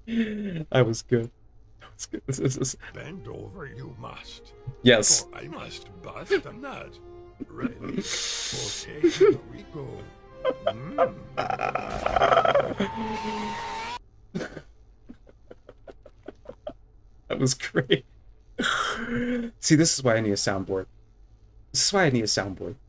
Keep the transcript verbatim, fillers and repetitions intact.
That was good. That was good. This is, this, Bend over you must. yes. For I must bust a nut. Ready? Okay, here we go. Mm. That was great. See, this is why I need a soundboard. This is why I need a soundboard.